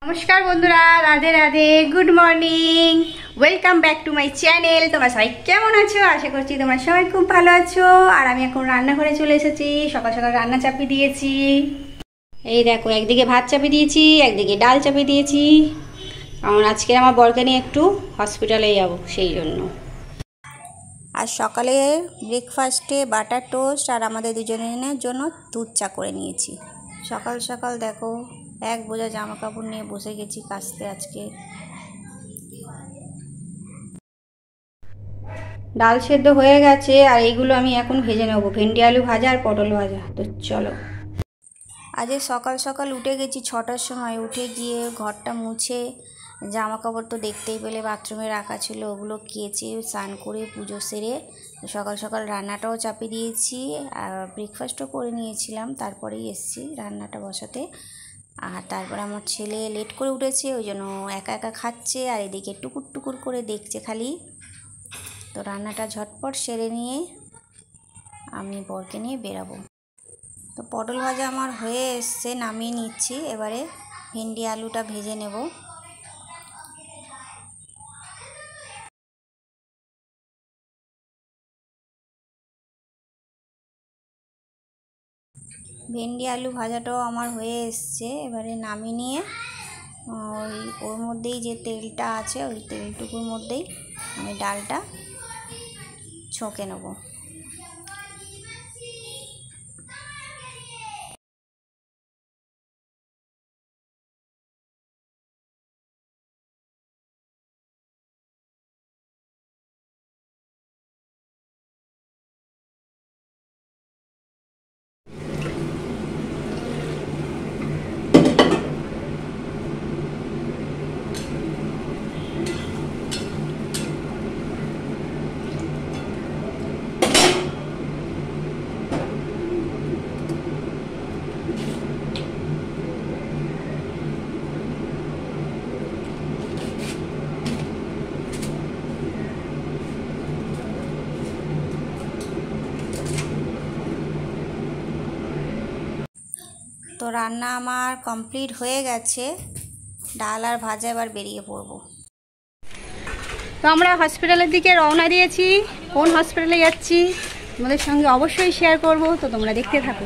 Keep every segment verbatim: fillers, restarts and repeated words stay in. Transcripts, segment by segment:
नमस्कार बंधुरा Radhe Radhe good morning welcome back to my channel. तुम्हारा सबाई केमन आछो? आशा करछि तोमरा सबाई खूब भालो आछो। और आमी एखन रान्नाघरे चले एसेछि। सकाल सकाल रान्ना चापिয়ে दिয়েছি। এই দেখো একদিকে ভাত চাপিয়ে দিয়েছি, একদিকে ডাল চাপিয়ে দিয়েছি। কারণ আজকে আমার বরকে নিয়ে একটু হসপিটালে যাব, সেই জন্য। আর সকালে ব্রেকফাস্টে বাটার টোস্ট আর আমাদের দুজনের জন্য দুধ চা করে নিয়েছি। সকাল সকাল দেখো এক বোঝা জামা কাপড় নিয়ে বসে গেছি কাচতে। আজকে ডাল সেদ্ধ হয়ে গেছে আর এইগুলো আমি এখন ভেজে নেব, ভেন্ডি আলু ভাজা আর পটল ভাজা। তো চলো। আজ সকাল সকাল উঠে গেছি ছটার সময়। উঠে গিয়ে ঘরটা মুছে জামা কাপড় তো দেখতেই পেলে বাথরুমে রাখা ছিল, ওগুলো কেচে স্নান করে পুজো সেরে সকাল সকাল রান্নাটাও চাপিয়ে দিয়েছি আর ব্রেকফাস্টও করে নিয়েছিলাম। তারপরেই এসেছি রান্নাটা বসাতে। আর তারপরে আমার ছেলে লেট করে উঠেছে, ওই জন্য একা একা খাচ্ছে আর এদিকে টুকুর টুকুর করে দেখছে খালি। তো রান্নাটা ঝটপট সেরে নিয়ে আমি বরকে নিয়ে বেরাবো। তো পটল ভাজা আমার হয়ে এসছে, নামিয়ে নিচ্ছি। এবারে ভেন্ডি আলুটা ভেজে নেব। ভেন্ডি আলু ভাজাটাও আমার হয়ে এসছে। এবারে নামিয়ে নিয়ে ওই ওর মধ্যেই যে তেলটা আছে ওই তেলটুকুর মধ্যেই আমি ডালটা ছকে নেব। তো রান্না আমার কমপ্লিট হয়ে গেছে, ডাল আর ভাজা এবার বেরিয়ে পড়ব। তো আমরা হসপিটালের দিকে রওনা দিয়েছি। কোন হসপিটালে যাচ্ছি তোমাদের সঙ্গে অবশ্যই শেয়ার করব, তো তোমরা দেখতে থাকো।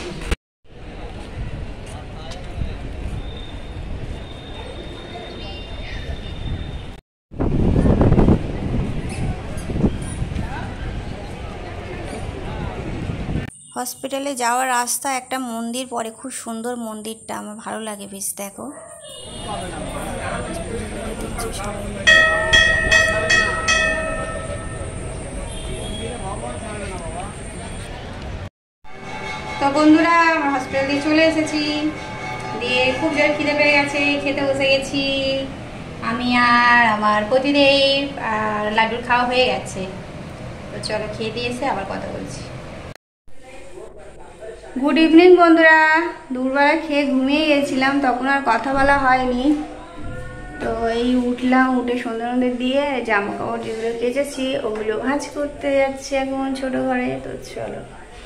হসপিটালে যাওয়ার রাস্তা একটা মন্দির পড়ে, খুব সুন্দর মন্দিরটা, আমার ভালো লাগে বেশ। দেখো তো বন্ধুরা আমরা হসপিটাল দিয়ে চলে এসেছি। দিয়ে খুব জোর খিদে পেয়ে গেছে, খেতে বসে গেছি আমি আর আমার পতিদেব। আর লাড্ডুর খাওয়া হয়ে গেছে। তো চলো খেয়ে দিয়ে এসে আবার কথা বলছি। গুড ইভিনিং বন্ধুরা। দুপুরবেলা খেয়ে ঘুমিয়ে গেছিলাম, তখন আর কথা বলা হয়নি। তো এই উঠলাম, উঠে সন্ধ্যা সন্ধ্যে দিয়ে জামা কাপড় যেগুলো কেচেছি ওগুলো ভাঁজ করতে যাচ্ছি এখন ছোট ঘরে। তো চলো।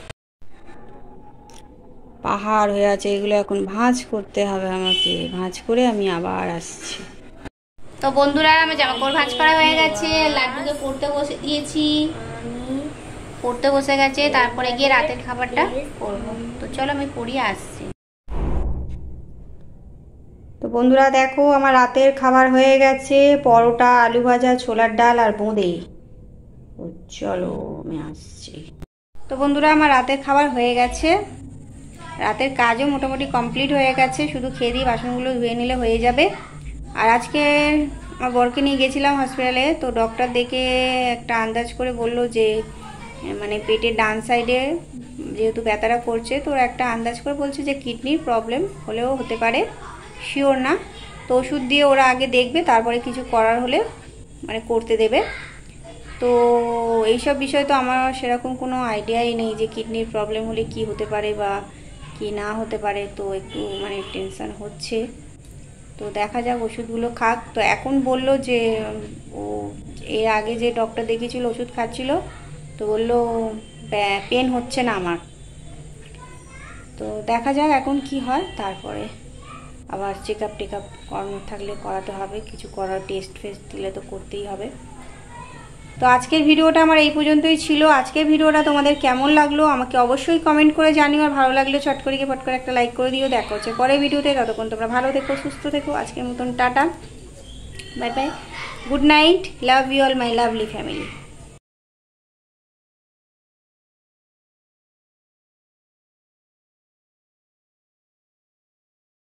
পাহাড় হয়ে আছে, এগুলো এখন ভাঁজ করতে হবে আমাকে। ভাঁজ করে আমি আবার আসছি। তো বন্ধুরা আমার জামা কাপড় ভাঁজ করা হয়ে গেছে, লাড্ডুকে পড়তে বসে দিয়েছি, পড়তে বসে গেছে। তারপরে গিয়ে রাতের খাবারটা করবো। তো চলো আমি পড়িয়ে আসছি। তো বন্ধুরা দেখো আমার রাতের খাবার হয়ে গেছে, পরোটা, আলু ভাজা, ছোলার ডাল আর বোঁদে। তো চলো আমি আসছি। তো বন্ধুরা আমার রাতের খাবার হয়ে গেছে, রাতের কাজও মোটামুটি কমপ্লিট হয়ে গেছে। শুধু খেয়ে দিয়ে বাসনগুলো ধুয়ে নিলে হয়ে যাবে। আর আজকে আমার বরকে নিয়ে গেছিলাম হসপিটালে। তো ডক্টর দেখে একটা আন্দাজ করে বললো যে মানে পেটের ডান সাইডে যেহেতু ব্যথাটা করছে, তো একটা আন্দাজ করে বলছে যে কিডনির প্রবলেম হলেও হতে পারে, শিওর না। তো ওষুধ দিয়ে ওরা আগে দেখবে, তারপরে কিছু করার হলে মানে করতে দেবে। তো এইসব বিষয় তো আমার সেরকম কোনো আইডিয়াই নেই যে কিডনির প্রবলেম হলে কি হতে পারে বা কি না হতে পারে। তো একটু মানে টেনশন হচ্ছে। তো দেখা যাক, ওষুধগুলো খাক। তো এখন বললো যে ও এর আগে যে ডক্টর দেখিয়েছিল ওষুধ খাচ্ছিল, তো বললো পেন হচ্ছে না আমার। তো দেখা যাক এখন কি হয়। তারপরে আবার চেক আপ টেক আপ করানোর থাকলে করাতে হবে, কিছু করার টেস্ট ফেস্ট দিলে তো করতেই হবে। তো আজকের ভিডিওটা আমার এই পর্যন্তই ছিল। আজকের ভিডিওটা তোমাদের কেমন লাগলো আমাকে অবশ্যই কমেন্ট করে জানিও, আর ভালো লাগলে চট করে গিয়ে ফট করে একটা লাইক করে দিও। দেখা হচ্ছে পরের ভিডিওতে, ততক্ষণ তোমরা ভালো থেকো, সুস্থ থেকো। আজকের মতন tata, bye bye, good night, love you all my lovely family.